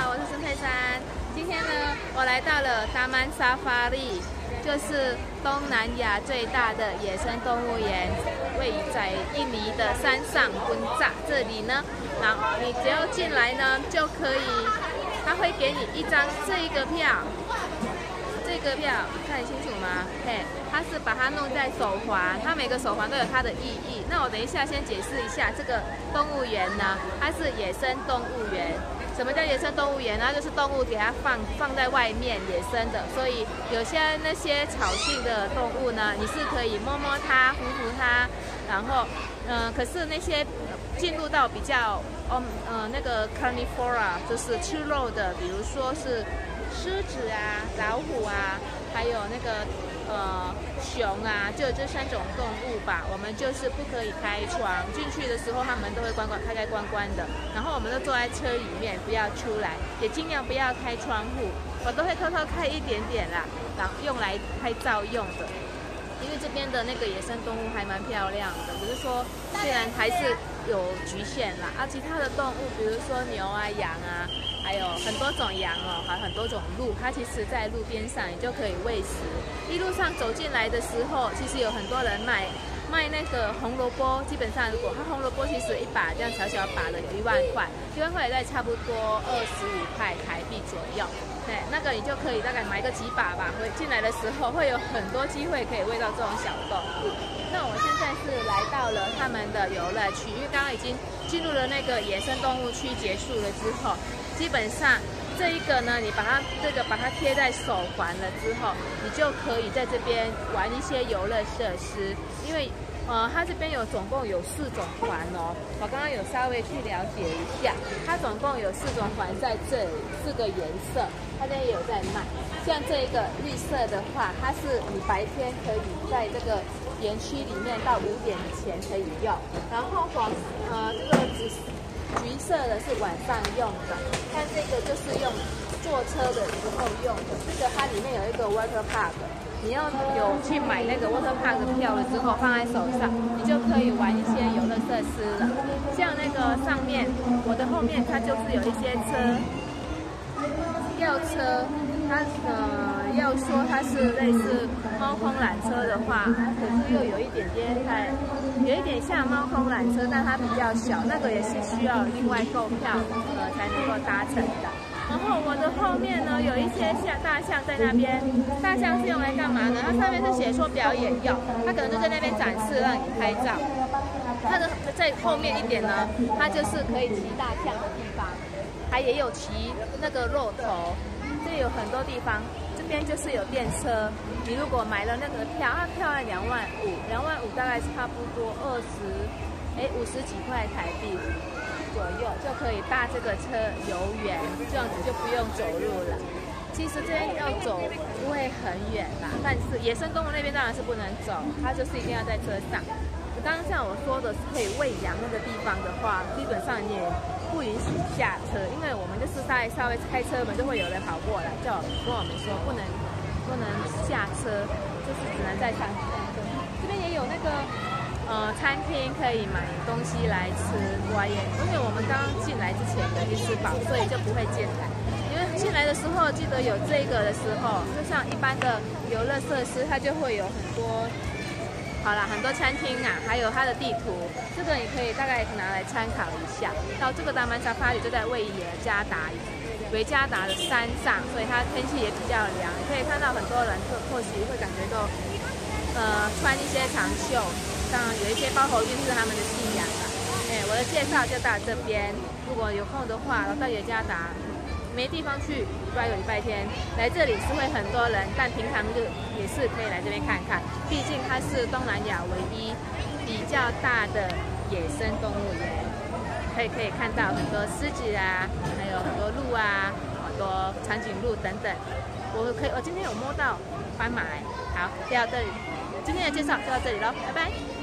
好，我是孙佩珊。今天呢，我来到了达曼沙发利，就是东南亚最大的野生动物园，位于在印尼的山上温扎这里呢。然后你只要进来呢，就可以，他会给你一张这个票。这个票看得清楚吗？嘿，它是把它弄在手环，它每个手环都有它的意义。那我等一下先解释一下这个动物园呢，它是野生动物园。什么叫野生动物园呢？就是动物给它放在外面野生的，所以有些那些草性的动物呢，你是可以摸摸它、扶扶它，然后可是那些进入到比较那个 carnivora 就是吃肉的，比如说是狮子啊、老虎啊，还有那个熊啊，就这3种动物吧。我们就是不可以开窗，进去的时候它们都会开关关的。然后我们都坐在车里面，不要出来，也尽量不要开窗户。我都会偷偷开一点点啦，然后用来拍照用的。因为这边的那个野生动物还蛮漂亮的，只是说虽然还是有局限啦。其他的动物，比如说牛啊、羊啊，还有很多种羊哦，还有很多种鹿，它其实在路边上你就可以喂食。一路上走进来的时候，其实有很多人卖那个红萝卜，基本上如果它红萝卜其实一把这样小小把的有1万块，1万块也在差不多25块台币左右。对，那个你就可以大概买个几把吧，进来的时候会有很多机会可以喂到这种小动物。那我现在是来到了他们的游乐区，因为刚刚已经进入了那个野生动物区结束了之后，基本上这一个呢，你把它贴在手环了之后，你就可以在这边玩一些游乐设施，因为它这边总共有4种环哦。我刚刚有稍微去了解一下，它总共有4种环在这里，4个颜色，它这边也有在卖。像这个绿色的话，它是你白天可以在这个园区里面到5点前可以用，然后这个橘色的是晚上用的，看这个就是用坐车的时候用的。这个它里面有一个 water park。你要有去买那个 water park 的票了之后，放在手上，你就可以玩一些游乐设施了。像那个上面，我的后面它就是有一些轿车，它要说它是类似猫空缆车的话，可是又有一点像猫空缆车，但它比较小，那个也是需要另外购票才能够搭乘的。然后我的后面呢，有一些大象在那边。大象是用来干嘛呢？它上面是写说表演用，它可能就在那边展示让你拍照。它的在后面一点呢，它就是可以骑大象的地方，还也有骑那个骆驼，这有很多地方。这边就是有电车，你如果买了那个票，它票要2万5，2万5大概差不多50几块台币左右，就可以搭这个车游园，这样子就不用走路了。其实这边要走不会很远啦，但是野生动物那边当然是不能走，它就是一定要在车上。刚刚像我说的，可以喂羊那个地方的话，基本上你也不允许下车，因为我们就是稍微开车门就会有人跑过来，就跟我们说不能下车，就是只能在上车。这边也有那个餐厅可以买东西来吃，因为我们刚刚进来之前已经吃饱，所以就不会进来。因为进来的时候，记得有这个的时候，就像一般的游乐设施，它就会有很多餐厅啊，还有它的地图，这个你可以大概拿来参考一下。到这个达曼沙发里就在维加达的山上，所以它天气也比较凉，可以看到很多人或许会感觉到穿一些长袖，当然有一些包头巾是他们的信仰啦。我的介绍就到这边，如果有空的话，到维加达。没地方去，礼拜6、礼拜天来这里是会很多人，但平常日也是可以来这边看看。毕竟它是东南亚唯一比较大的野生动物园，可以看到很多狮子啊，还有很多鹿啊，很多长颈鹿等等。我今天有摸到斑马。好，就到这里，今天的介绍就到这里咯，拜拜。